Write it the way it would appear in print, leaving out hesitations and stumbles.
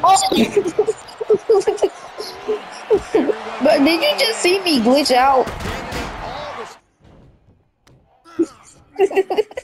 But did you just see me glitch out?